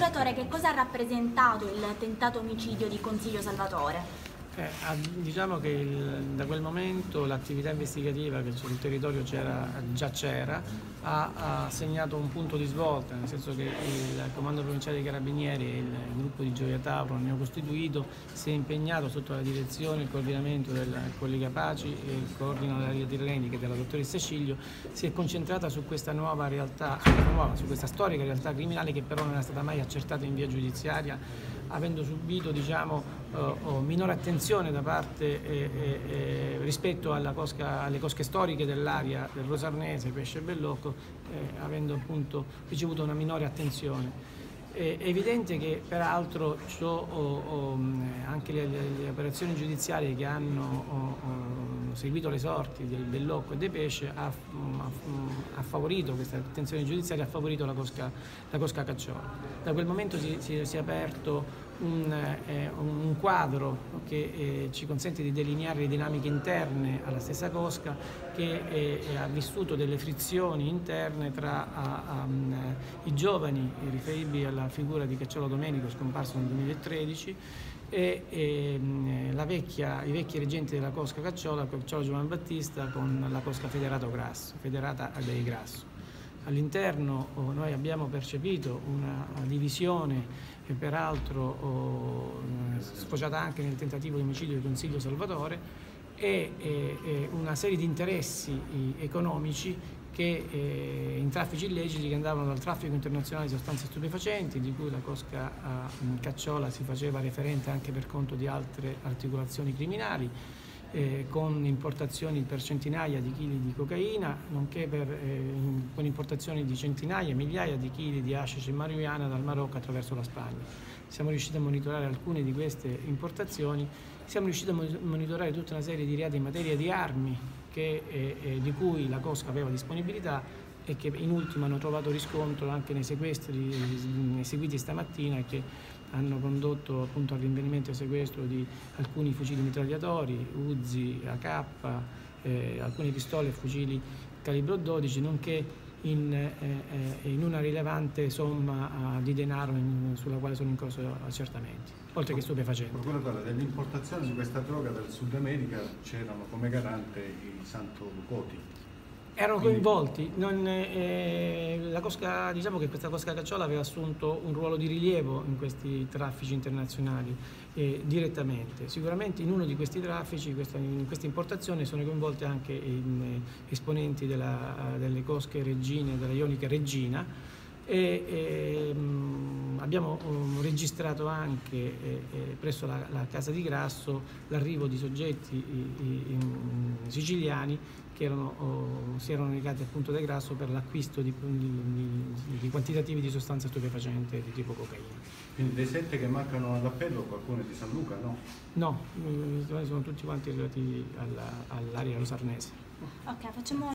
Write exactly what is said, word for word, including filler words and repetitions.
procuratore, che cosa ha rappresentato il tentato omicidio di Consiglio Salvatore? Eh, diciamo che il, da quel momento l'attività investigativa che sul territorio c'era, già c'era ha, ha segnato un punto di svolta, nel senso che il Comando Provinciale dei Carabinieri e il gruppo di Gioia Tauro neocostituito si è impegnato sotto la direzione e il coordinamento del collega Paci e il coordinatore dell'area Tirreni, che è della dottoressa Sciglio, si è concentrata su questa nuova realtà, nuova, su questa storica realtà criminale che però non era stata mai accertata in via giudiziaria, avendo subito, diciamo, oh, minore attenzione da parte eh, eh, rispetto alla cosca, alle cosche storiche dell'area del Rosarnese, Pesce e Bellocco, eh, avendo appunto ricevuto una minore attenzione. È evidente che peraltro ciò, oh, oh, anche le, le, le operazioni giudiziarie che hanno oh, oh, seguito le sorti del Bellocco e dei Pesce ha, ha, ha favorito questa attenzione giudiziaria, ha favorito la cosca, la cosca Cacciola. Da quel momento si, si, si è aperto un, eh, un quadro che eh, ci consente di delineare le dinamiche interne alla stessa cosca, che eh, ha vissuto delle frizioni interne tra a, a, um, i giovani riferibili alla figura di Cacciola Domenico, scomparso nel duemilatredici, e, e la vecchia, i vecchi reggenti della cosca Cacciola, Cacciola Giovanni Battista, con la cosca Federato Grasso, Federata dei Grasso. All'interno oh, noi abbiamo percepito una divisione e peraltro oh, sfociata anche nel tentativo di omicidio di Consiglio Salvatore e, e, e una serie di interessi economici che, eh, in traffici illeciti che andavano dal traffico internazionale di sostanze stupefacenti, di cui la cosca eh, Cacciola si faceva referente anche per conto di altre articolazioni criminali, Eh, con importazioni per centinaia di chili di cocaina, nonché per, eh, in, con importazioni di centinaia, migliaia di chili di hashish e marijuana dal Marocco attraverso la Spagna. Siamo riusciti a monitorare alcune di queste importazioni, siamo riusciti a monitorare tutta una serie di reati in materia di armi che, eh, eh, di cui la cosca aveva disponibilità e che in ultimo hanno trovato riscontro anche nei sequestri eseguiti stamattina e che hanno condotto appunto al rinvenimento e sequestro di alcuni fucili mitragliatori, Uzi, A K, eh, alcune pistole e fucili calibro dodici, nonché in, eh, in una rilevante somma uh, di denaro in, sulla quale sono in corso accertamenti, oltre che stupefacenti. Procuratore, dell'importazione di questa droga dal Sud America c'erano come garante i Santo Lucoti. Erano coinvolti, non, eh, la cosca, diciamo che questa cosca Cacciola aveva assunto un ruolo di rilievo in questi traffici internazionali eh, direttamente. Sicuramente in uno di questi traffici, questa, in questa importazione, sono coinvolti anche in, eh, esponenti della, delle cosche Reggine, della Ionica Reggina, e eh, abbiamo um, registrato anche eh, eh, presso la, la casa di Grasso l'arrivo di soggetti i, i, i, siciliani che erano, oh, si erano recati appunto da Grasso per l'acquisto di, di, di quantitativi di sostanze stupefacenti di tipo cocaina. Quindi dei sette che mancano all'appello qualcuno è di San Luca, no? No, sono tutti quanti relativi all'area rosarnese. Ok, facciamo